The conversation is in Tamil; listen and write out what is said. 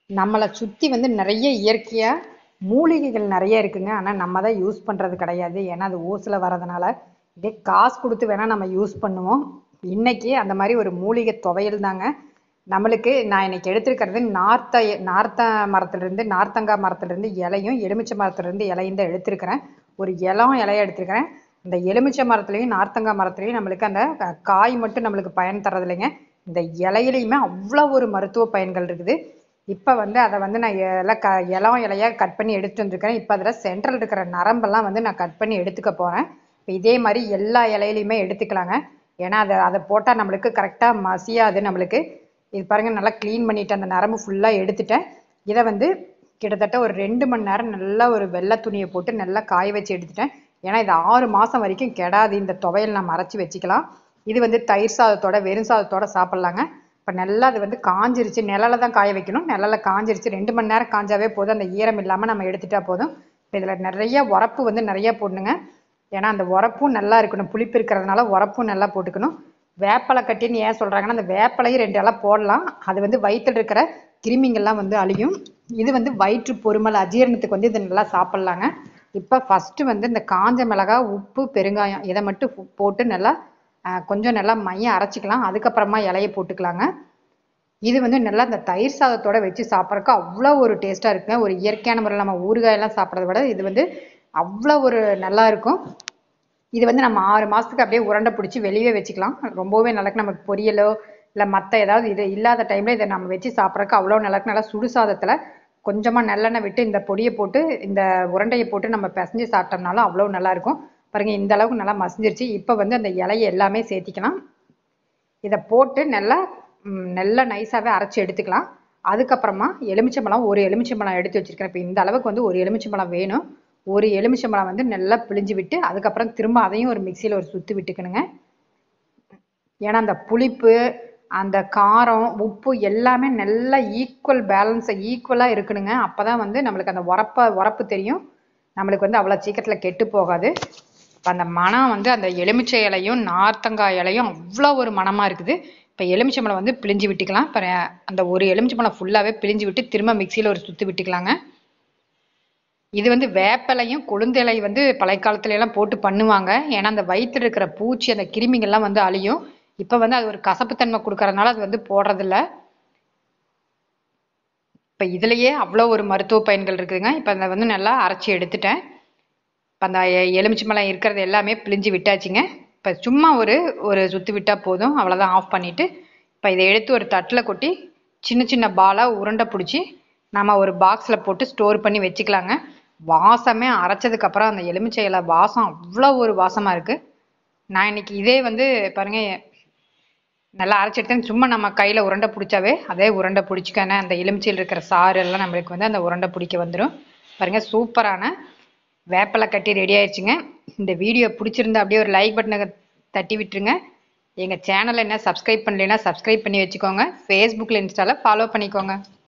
நம்மளை சுற்றி வந்து நிறைய இயற்கையாக மூலிகைகள் நிறைய இருக்குங்க. ஆனால் நம்ம தான் யூஸ் பண்ணுறது கிடையாது. ஏன்னா அது ஓசில் வரதுனால இதே காசு கொடுத்து வேணால் நம்ம யூஸ் பண்ணுவோம். இன்னைக்கு அந்த மாதிரி ஒரு மூலிகை துவையல் தாங்க நம்மளுக்கு நான் இன்னைக்கு எடுத்துருக்கிறது. நார்த்த மரத்துலேருந்து நார்த்தங்காய் மரத்துலேருந்து இலையும் எலுமிச்சை மரத்துலேருந்து இலையும் தான் எடுத்துருக்கிறேன். ஒரு இலையை எடுத்துருக்கிறேன். அந்த எலுமிச்சை மரத்துலையும் நார்த்தங்காய் மரத்துலையும் நம்மளுக்கு அந்த காய் மட்டும் நம்மளுக்கு பயன் தரது இல்லைங்க. இந்த இலையிலையுமே அவ்வளோ ஒரு மருத்துவ பயன்கள் இருக்குது. இப்போ வந்து அதை வந்து நான் இலையாக கட் பண்ணி எடுத்துட்டு வந்துருக்கிறேன். இப்போ அதில் சென்ட்ரல் இருக்கிற நரம்பெல்லாம் வந்து நான் கட் பண்ணி எடுத்துக்க போகிறேன். இப்போ இதே மாதிரி எல்லா இலையிலையுமே எடுத்துக்கலாங்க. ஏன்னா அதை போட்டால் நம்மளுக்கு கரெக்டாக மசியாது. நம்மளுக்கு இது பாருங்கள், நல்லா க்ளீன் பண்ணிவிட்டு அந்த நரம்பு ஃபுல்லாக எடுத்துட்டேன். இதை வந்து கிட்டத்தட்ட ஒரு 2 மணி நேரம் நல்லா ஒரு வெள்ளை துணியை போட்டு நல்லா காய வச்சு எடுத்துட்டேன். ஏன்னா இது 6 மாதம் வரைக்கும் கெடாது. இந்த துவையல் நம்ம அரைச்சி வச்சுக்கலாம். இது வந்து தயிர் சாதத்தோட வெறும் சாதத்தோட சாப்பிட்லாங்க. இப்போ நல்லா அது வந்து காஞ்சிருச்சு. நிழல தான் காய வைக்கணும். நிழல காஞ்சிருச்சு. 2 மணி நேரம் காஞ்சாவே போதும். அந்த ஈரம் இல்லாமல் நம்ம எடுத்துட்டா போதும். இப்போ இதில் நிறைய உரப்பு வந்து நிறைய போடணுங்க. ஏன்னா அந்த உரப்பும் நல்லா இருக்கணும். புளிப்பு இருக்கிறதுனால உரப்பும் நல்லா போட்டுக்கணும். வேப்பலை கட்டின்னு ஏன் சொல்கிறாங்கன்னா, அந்த வேப்பலையும் 2 இலை போடலாம். அது வந்து வயிற்றில் இருக்கிற கிருமிங்கள்லாம் வந்து அழியும். இது வந்து வயிற்று பொறுமல் அஜீரணத்துக்கு வந்து இது நல்லா சாப்பிட்லாங்க. இப்போ ஃபஸ்ட்டு வந்து இந்த காஞ்ச மிளகாய், உப்பு, பெருங்காயம் இதை மட்டும் போட்டு நல்லா கொஞ்சம் நல்லா மையம் அரைச்சிக்கலாம். அதுக்கப்புறமா இலையை போட்டுக்கலாங்க. இது வந்து நல்லா இந்த தயிர் சாதத்தோட வச்சு சாப்பிட்றதுக்கு அவ்வளோ ஒரு டேஸ்ட்டாக இருக்குங்க. ஒரு இயற்கையான முறையில் நம்ம ஊறுகாயெல்லாம் சாப்பிட்றத விட இது வந்து அவ்வளோ ஒரு நல்லா இருக்கும். இது வந்து நம்ம 6 மாதத்துக்கு அப்படியே உருண்டை பிடிச்சி வெளியே வச்சுக்கலாம். ரொம்பவே நல்லா நமக்கு பொரியலோ இல்லை மற்ற ஏதாவது இது இல்லாத டைமில் இதை நம்ம வச்சு சாப்பிட்றதுக்கு அவ்வளோ நல்லா நல்லா சுடு சாதத்தில் கொஞ்சமாக நல்லெண்ணெய் விட்டு இந்த பொடியை போட்டு இந்த உருண்டையை போட்டு நம்ம பிசைஞ்சு சாப்பிட்டோம்னாலும் அவ்வளோ நல்லாயிருக்கும். பாருங்கள், இந்த அளவுக்கு நல்லா மசிஞ்சிருச்சு. இப்போ வந்து அந்த இலையை எல்லாமே சேர்த்திக்கலாம். இதை போட்டு நல்லா நல்லா நைஸாகவே அரைச்சி எடுத்துக்கலாம். அதுக்கப்புறமா எலுமிச்சம்பழம், ஒரு எலுமிச்சம்பழம் எடுத்து வச்சுருக்கிறேன். இப்போ இந்த அளவுக்கு வந்து ஒரு எலுமிச்சம்பழம் வேணும். ஒரு எலுமிச்சம்பழம் வந்து நல்லா பிழிஞ்சு விட்டு அதுக்கப்புறம் திரும்ப அதையும் ஒரு மிக்சியில் ஒரு சுற்று விட்டுக்கணுங்க. ஏன்னா அந்த புளிப்பு, அந்த காரம், உப்பு எல்லாமே நல்லா ஈக்குவலாக இருக்கணுங்க. அப்போ தான் வந்து நம்மளுக்கு அந்த உரப்பு தெரியும். நம்மளுக்கு வந்து அவ்வளோ சீக்கிரத்தில் கெட்டு போகாது. இப்போ அந்த மனம் வந்து அந்த எலுமிச்சை இலையும் நார்த்தங்காய் இலையும் அவ்வளோ ஒரு மனமாக இருக்குது. இப்போ எலுமிச்சம்பழம் வந்து பிழிஞ்சு விட்டுக்கலாம். இப்போ அந்த ஒரு எலுமிச்சம்பழம் ஃபுல்லாகவே பிழிஞ்சு விட்டு திரும்ப மிக்சியில் ஒரு சுற்று விட்டுக்கலாங்க. இது வந்து வேப்பிலையும் கொழுந்திலை வந்து பழைய காலத்துல எல்லாம் போட்டு பண்ணுவாங்க. ஏன்னா அந்த வயிற்றுல இருக்கிற பூச்சி, அந்த கிருமிகள்லாம் வந்து அழியும். இப்போ வந்து அது ஒரு கசப்புத்தன்மை கொடுக்கறதுனால அது வந்து போடுறதில்ல. இப்போ இதுலேயே அவ்வளோ ஒரு மருத்துவ பயன்கள் இருக்குதுங்க. இப்போ அதை வந்து நல்லா அரைச்சி எடுத்துட்டேன். இப்போ அந்த எலுமிச்சம்பழம் இருக்கிறது எல்லாமே பிழிஞ்சு விட்டாச்சுங்க. இப்போ சும்மா ஒரு சுற்று விட்டால் போதும். அவ்வளோதான், ஆஃப் பண்ணிவிட்டு இப்போ இதை எடுத்து ஒரு தட்டில் கொட்டி சின்ன சின்ன பாலாக உருண்டை பிடிச்சி நம்ம ஒரு பாக்ஸில் போட்டு ஸ்டோர் பண்ணி வச்சுக்கலாங்க. வாசமே அரைச்சதுக்கப்புறம் அந்த எலுமிச்சை இலை வாசம் அவ்வளோ ஒரு வாசமாக இருக்குது. நான் இன்னைக்கு இதே வந்து பாருங்கள் நல்லா அரைச்சி எடுத்தேன். சும்மா நம்ம கையில் உருண்டை பிடிச்சாவே அதே உருண்டை பிடிச்சிக்கணும். அந்த எலுமிச்சையில் இருக்கிற சாறு எல்லாம் நம்மளுக்கு வந்து அந்த உருண்டை பிடிக்க வந்துடும். பாருங்கள், சூப்பரான வேப்பிலை கட்டி ரெடி ஆயிடுச்சுங்க. இந்த வீடியோ பிடிச்சிருந்தா அப்படியே ஒரு லைக் பட்டனை தட்டி விட்டுருங்க. எங்கள் சேனலை என்ன சப்ஸ்கிரைப் பண்ணலைன்னா சப்ஸ்கிரைப் பண்ணி வச்சுக்கோங்க. ஃபேஸ்புக்கில், இன்ஸ்டாவில் ஃபாலோ பண்ணிக்கோங்க.